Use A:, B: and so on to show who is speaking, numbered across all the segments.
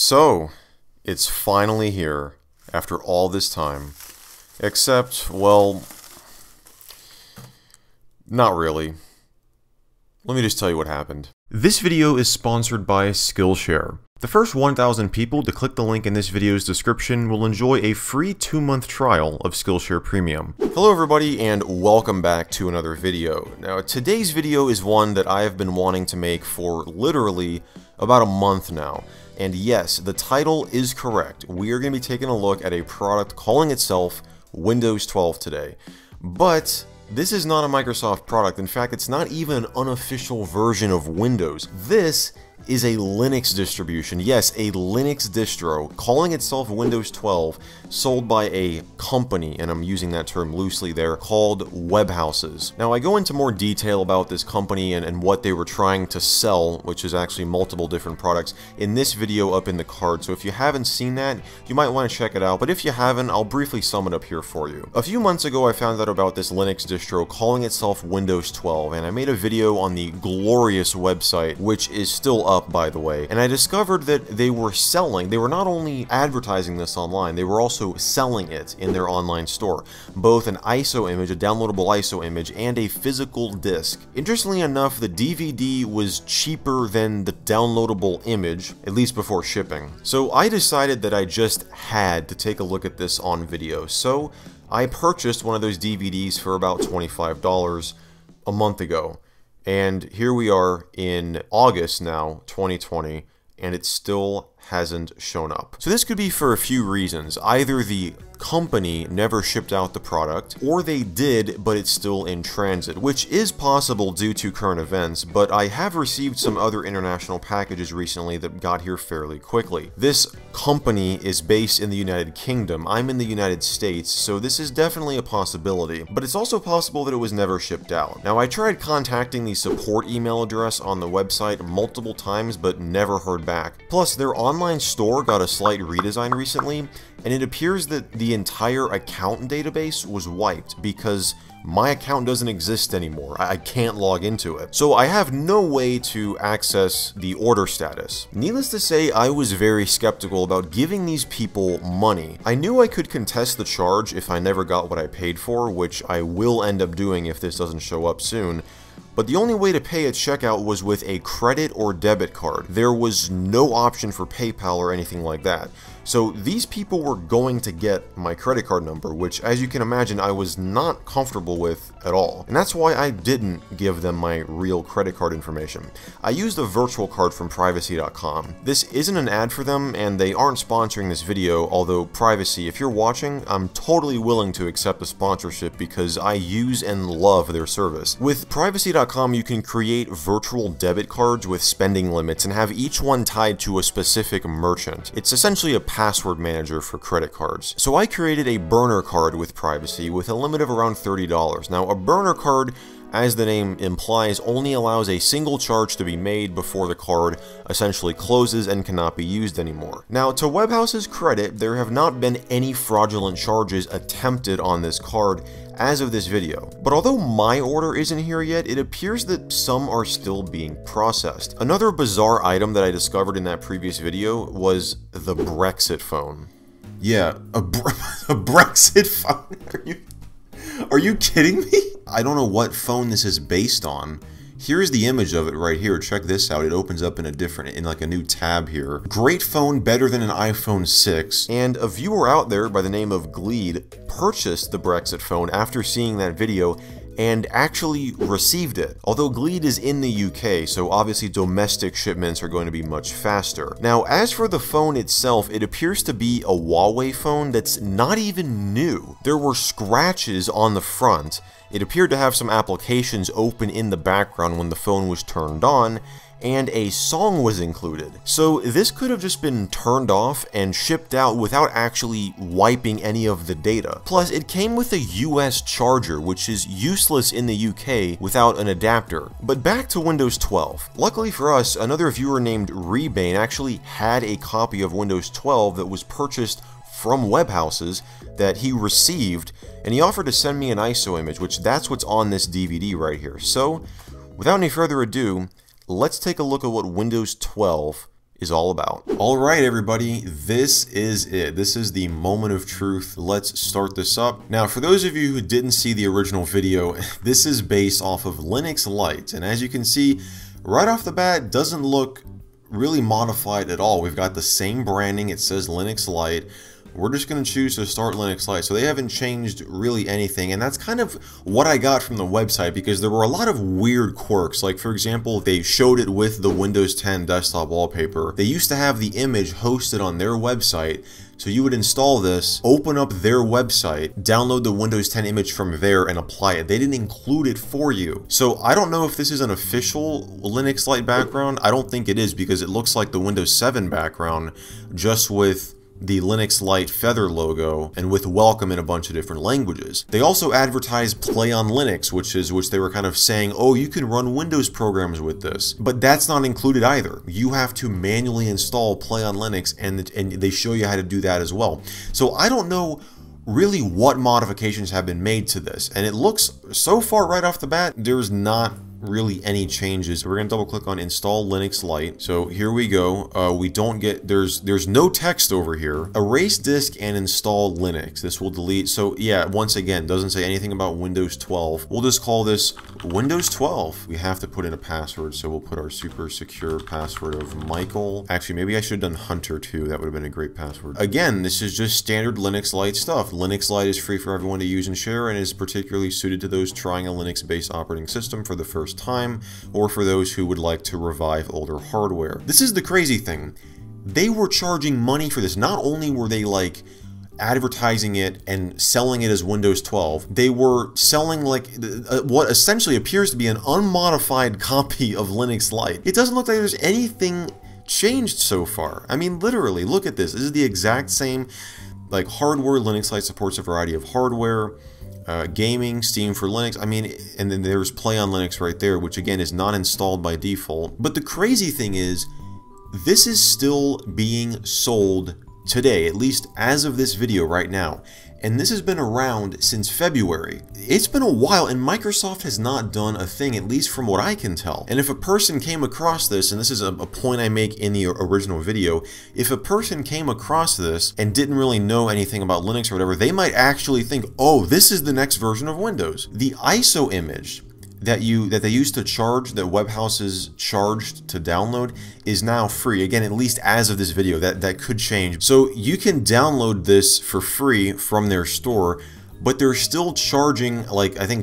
A: So, it's finally here, after all this time. Except, well, not really. Let me just tell you what happened. This video is sponsored by Skillshare. The first 1,000 people to click the link in this video's description will enjoy a free 2-month trial of Skillshare Premium. Hello everybody and welcome back to another video. Now today's video is one that I have been wanting to make for literally about a month now. And yes, the title is correct. We are going to be taking a look at a product calling itself Windows 12 today. But this is not a Microsoft product. In fact, it's not even an unofficial version of Windows. This is a Linux distribution. Yes, a Linux distro calling itself Windows 12, sold by a company, and I'm using that term loosely there, called Webhouses. Now, I go into more detail about this company and what they were trying to sell, which is actually multiple different products, in this video up in the card. So if you haven't seen that, you might want to check it out, but if you haven't, I'll briefly sum it up here for you. A few months ago, I found out about this Linux distro calling itself Windows 12, and I made a video on the glorious website, which is still up, by the way, and I discovered that they were not only advertising this online, they were also selling it in their online store. Both an ISO image, a downloadable ISO image, and a physical disc. Interestingly enough, the DVD was cheaper than the downloadable image, at least before shipping. So I decided that I just had to take a look at this on video. So I purchased one of those DVDs for about $25 a month ago. And here we are in August now, 2020, and it still hasn't shown up. So this could be for a few reasons. Either the company never shipped out the product, or they did, but it's still in transit, which is possible due to current events, but I have received some other international packages recently that got here fairly quickly. This company is based in the United Kingdom. I'm in the United States, so this is definitely a possibility, but it's also possible that it was never shipped out. Now, I tried contacting the support email address on the website multiple times, but never heard back. Plus, their online store got a slight redesign recently, and it appears that the entire account database was wiped because my account doesn't exist anymore. I can't log into it. So I have no way to access the order status. Needless to say, I was very skeptical about giving these people money. I knew I could contest the charge if I never got what I paid for, which I will end up doing if this doesn't show up soon. But the only way to pay at checkout was with a credit or debit card. There was no option for PayPal or anything like that. So these people were going to get my credit card number, which, as you can imagine, I was not comfortable with at all. And that's why I didn't give them my real credit card information. I used a virtual card from Privacy.com. This isn't an ad for them, and they aren't sponsoring this video, although Privacy, if you're watching, I'm totally willing to accept a sponsorship because I use and love their service. With Privacy.com, you can create virtual debit cards with spending limits and have each one tied to a specific merchant. It's essentially a password manager for credit cards. So I created a burner card with Privacy with a limit of around $30. Now, a burner card, as the name implies, only allows a single charge to be made before the card essentially closes and cannot be used anymore. Now, to Webhouse's credit, there have not been any fraudulent charges attempted on this card as of this video. But although my order isn't here yet, it appears that some are still being processed. Another bizarre item that I discovered in that previous video was the Brexit phone. Yeah, a Brexit phone? Are you kidding me? I don't know what phone this is based on. Here's the image of it right here. Check this out. It opens up in like a new tab here. Great phone, better than an iPhone 6. And a viewer out there by the name of Gleed purchased the Brexit phone after seeing that video and actually received it. Although Gleed is in the UK, so obviously domestic shipments are going to be much faster. Now, as for the phone itself, it appears to be a Huawei phone that's not even new. There were scratches on the front. It appeared to have some applications open in the background when the phone was turned on, and a song was included. So this could have just been turned off and shipped out without actually wiping any of the data. Plus, it came with a US charger, which is useless in the UK without an adapter. But back to Windows 12. Luckily for us, another viewer named Rebane actually had a copy of Windows 12 that was purchased from Webhouses that he received, and he offered to send me an ISO image, which that's what's on this DVD right here. So, without any further ado, let's take a look at what Windows 12 is all about. All right, everybody, this is it. This is the moment of truth. Let's start this up. Now, for those of you who didn't see the original video, this is based off of Linux Lite. And as you can see, right off the bat, it doesn't look really modified at all. We've got the same branding. It says Linux Lite. We're just going to choose to start Linux Lite. So they haven't changed really anything. And that's kind of what I got from the website, because there were a lot of weird quirks. Like, for example, they showed it with the Windows 10 desktop wallpaper. They used to have the image hosted on their website. So you would install this, open up their website, download the Windows 10 image from there, and apply it. They didn't include it for you. So I don't know if this is an official Linux Lite background. I don't think it is, because it looks like the Windows 7 background, just with the Linux Lite feather logo and with welcome in a bunch of different languages. They also advertise Play on Linux, which they were kind of saying, oh, you can run Windows programs with this. But that's not included either. You have to manually install Play on Linux, and they show you how to do that as well. So I don't know really what modifications have been made to this, and it looks, so far right off the bat, there's not really any changes. We're gonna double click on install Linux Lite. So here we go. We don't get, there's no text over here. Erase disk and install Linux. This will delete. So yeah, once again, doesn't say anything about Windows 12. We'll just call this Windows 12. We have to put in a password, so we'll put our super secure password of Michael. Actually, maybe I should have done Hunter too. That would have been a great password. Again, this is just standard Linux Lite stuff. Linux Lite is free for everyone to use and share, and is particularly suited to those trying a Linux-based operating system for the first time, or for those who would like to revive older hardware. This is the crazy thing. They were charging money for this. Not only were they like advertising it and selling it as Windows 12, they were selling like what essentially appears to be an unmodified copy of Linux Lite. It doesn't look like there's anything changed so far. I mean, literally, look at this. This is the exact same like hardware. Linux Lite supports a variety of hardware. Gaming, Steam for Linux, I mean, and then there's Play on Linux right there, which again is not installed by default. But the crazy thing is, this is still being sold today, at least as of this video right now. And this has been around since February. It's been a while, and Microsoft has not done a thing, at least from what I can tell. And if a person came across this, and this is a point I make in the original video, if a person came across this and didn't really know anything about Linux or whatever, they might actually think, oh, this is the next version of Windows. The ISO image that they used to charge, that web houses charged to download, is now free. Again, at least as of this video, that could change. So you can download this for free from their store, but they're still charging like I think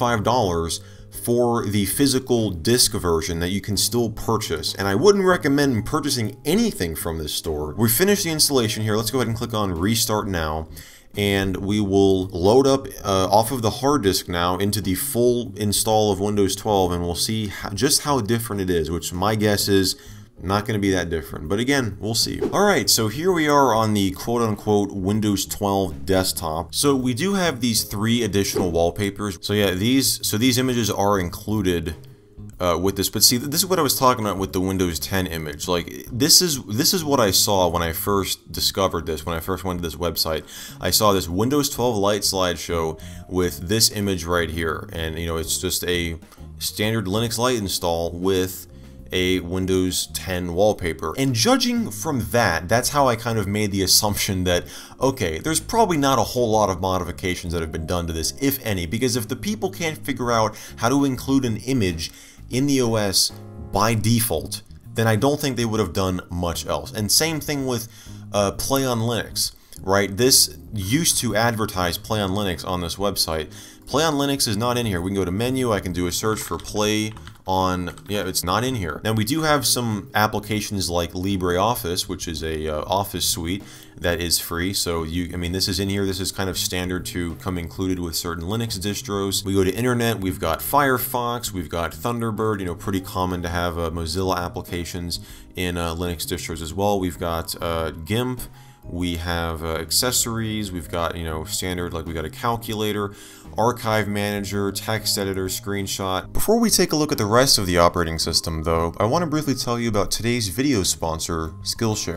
A: $25 for the physical disc version that you can still purchase. And I wouldn't recommend purchasing anything from this store. We finished the installation here. Let's go ahead and click on Restart Now. And we will load up off of the hard disk now into the full install of Windows 12, and we'll see just how different it is, which my guess is not going to be that different. But again, we'll see. Alright, so here we are on the quote-unquote Windows 12 desktop. So we do have these 3 additional wallpapers. So yeah, these images are included with this, but see, this is what I was talking about with the Windows 10 image. Like, this is what I saw when I first discovered this, when I first went to this website. I saw this Windows 12 Lite slideshow with this image right here, and you know, it's just a standard Linux Lite install with a Windows 10 wallpaper. And judging from that, that's how I kind of made the assumption that, okay, there's probably not a whole lot of modifications that have been done to this, if any, because if the people can't figure out how to include an image in the OS by default, then I don't think they would have done much else. And same thing with Play on Linux, right? This used to advertise Play on Linux on this website. Play on Linux is not in here. We can go to menu, I can do a search for Play on, yeah, it's not in here. Now we do have some applications like LibreOffice, which is a office suite that is free. So I mean, this is in here. This is kind of standard to come included with certain Linux distros. We go to internet, we've got Firefox, we've got Thunderbird, you know, pretty common to have Mozilla applications in Linux distros as well. We've got GIMP. We have accessories, we've got, you know, standard, like we got a calculator, archive manager, text editor, screenshot. Before we take a look at the rest of the operating system though, I want to briefly tell you about today's video sponsor, Skillshare.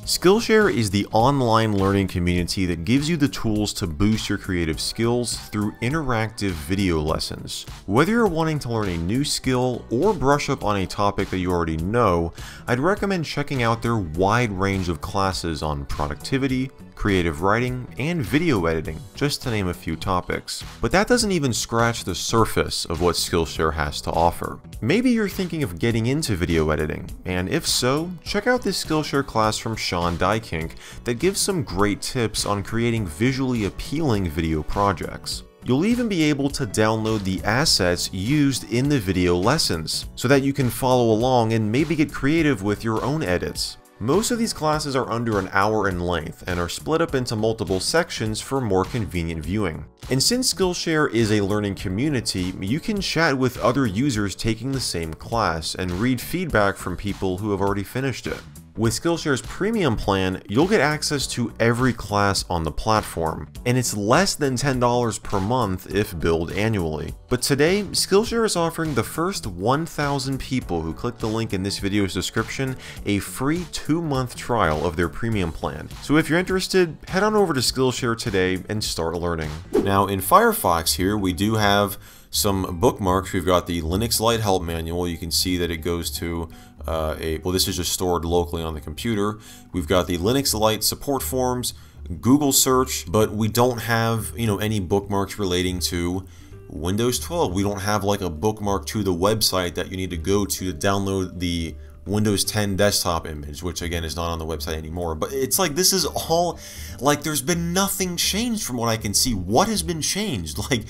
A: Skillshare is the online learning community that gives you the tools to boost your creative skills through interactive video lessons. Whether you're wanting to learn a new skill or brush up on a topic that you already know, I'd recommend checking out their wide range of classes on productivity, creative writing, and video editing, just to name a few topics. But that doesn't even scratch the surface of what Skillshare has to offer. Maybe you're thinking of getting into video editing, and if so, check out this Skillshare class from Sean Dykink that gives some great tips on creating visually appealing video projects. You'll even be able to download the assets used in the video lessons, so that you can follow along and maybe get creative with your own edits. Most of these classes are under an hour in length and are split up into multiple sections for more convenient viewing. And since Skillshare is a learning community, you can chat with other users taking the same class and read feedback from people who have already finished it. With Skillshare's premium plan, you'll get access to every class on the platform, and it's less than $10 per month if billed annually. But today, Skillshare is offering the first 1,000 people who click the link in this video's description a free 2-month trial of their premium plan. So if you're interested, head on over to Skillshare today and start learning. Now in Firefox here, we do have some bookmarks. We've got the Linux Lite Help Manual. You can see that it goes to well, this is just stored locally on the computer. We've got the Linux Lite support forms, Google search, but we don't have, any bookmarks relating to Windows 12. We don't have like a bookmark to the website that you need to go to download the Windows 10 desktop image, which again is not on the website anymore. But it's like, this is all, like, there's been nothing changed from what I can see. What has been changed? Like,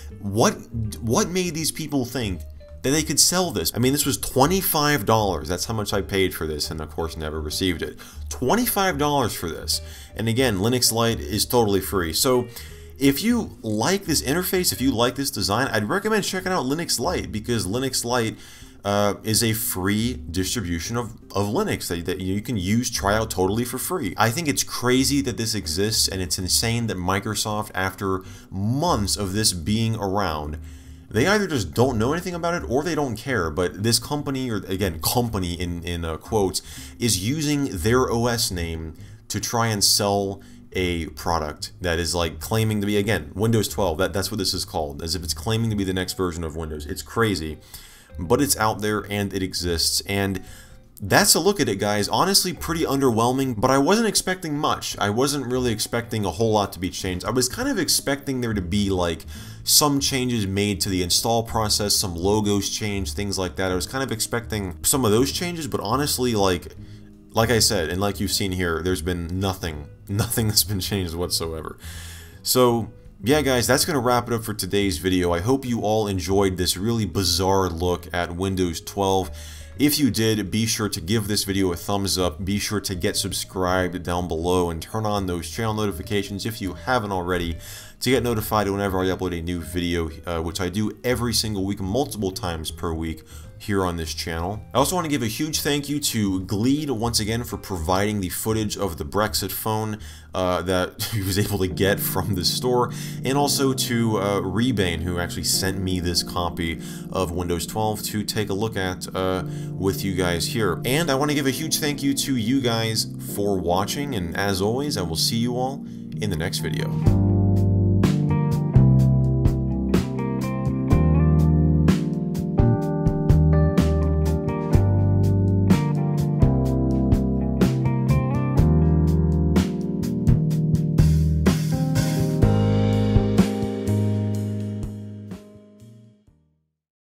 A: what made these people think that they could sell this? I mean, this was $25. That's how much I paid for this, and of course never received it. $25 for this. And again, Linux Lite is totally free. So if you like this interface, if you like this design, I'd recommend checking out Linux Lite, because Linux Lite is a free distribution of Linux that you can use, try out totally for free. I think it's crazy that this exists, and it's insane that Microsoft, after months of this being around, they either just don't know anything about it or they don't care. But this company, or again, company in quotes, is using their OS name to try and sell a product that is like claiming to be, again, Windows 12. That's what this is called, as if it's claiming to be the next version of Windows. It's crazy, but it's out there and it exists. And that's a look at it, guys. Honestly, pretty underwhelming, but I wasn't expecting much. I wasn't really expecting a whole lot to be changed. I was kind of expecting there to be like some changes made to the install process, some logos changed, things like that. I was kind of expecting some of those changes, but honestly, like I said, and like you've seen here, there's been nothing that's been changed whatsoever. So yeah, guys, that's going to wrap it up for today's video. I hope you all enjoyed this really bizarre look at Windows 12. If you did, be sure to give this video a thumbs up, be sure to get subscribed down below, and turn on those channel notifications if you haven't already, to get notified whenever I upload a new video, which I do every single week, multiple times per week, here on this channel. I also want to give a huge thank you to Gleed once again for providing the footage of the Brexit phone that he was able to get from the store, and also to Rebane, who actually sent me this copy of Windows 12 to take a look at with you guys here. And I want to give a huge thank you to you guys for watching, and as always, I will see you all in the next video.